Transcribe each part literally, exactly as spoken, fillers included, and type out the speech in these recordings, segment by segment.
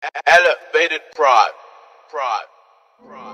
Elevated pride, pride, pride.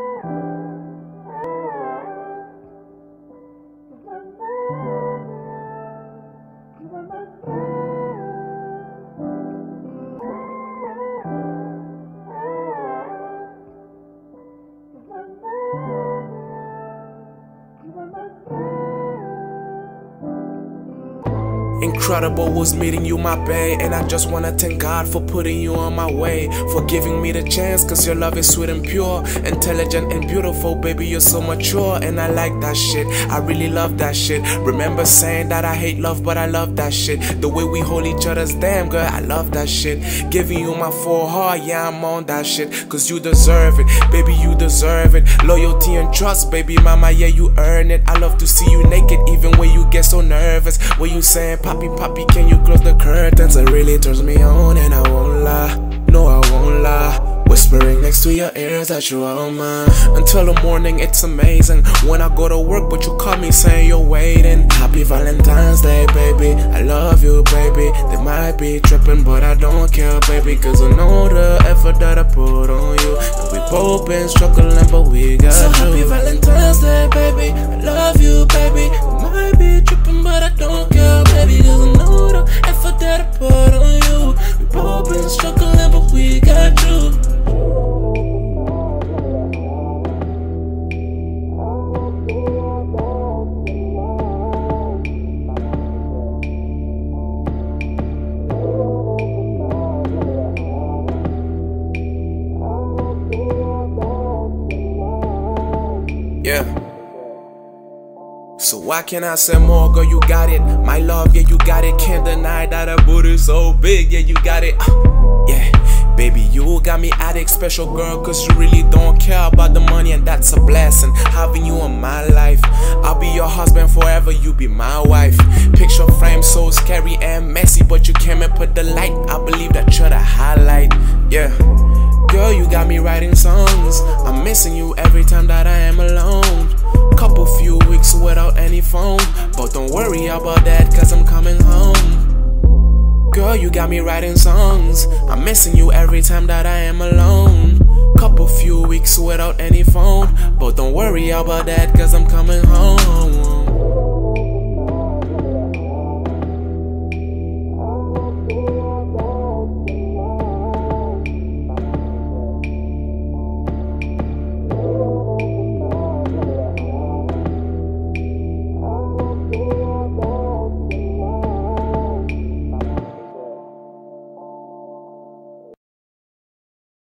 Incredible was meeting you, my bae, and I just wanna thank God for putting you on my way, for giving me the chance, cause your love is sweet and pure, intelligent and beautiful, baby, you're so mature, and I like that shit, I really love that shit. Remember saying that I hate love, but I love that shit. The way we hold each other's damn, girl, I love that shit. Giving you my full heart, yeah, I'm on that shit, cause you deserve it, baby, you deserve it. Loyalty and trust, baby mama, yeah, you earn it. I love to see you naked, even when you get so nervous, when you saying papi, papi, can you close the curtains? It really turns me on, and I won't lie, no I won't lie. Whispering next to your ears that you are mine. Until the morning, it's amazing when I go to work, but you call me saying you're waiting. Happy Valentine's Day, baby, I love you, baby. They might be tripping, but I don't care, baby, cause I know the effort that I put on you, and we both been struggling, but we got so you. So happy Valentine's Day, baby, I love you, baby. They might be tripping, but I don't care, baby, cause I know the effort that I put on you. We both been struggling, but we got you. Yeah. So why can't I say more, girl, you got it. My love, yeah, you got it. Can't deny that her booty's so big, yeah, you got it. uh, Yeah, baby, you got me addict, special girl, cause you really don't care about the money, and that's a blessing, having you in my life. I'll be your husband forever, you be my wife. Picture frame so scary and messy, but you came and put the light. I believe that you're the highlight, yeah. Girl, you got me writing songs. I'm missing you every time that I am alone. Couple few weeks without any phone, but don't worry about that, cause I'm coming home. Girl, you got me writing songs. I'm missing you every time that I am alone. Couple few weeks without any phone, but don't worry about that, cause I'm coming home.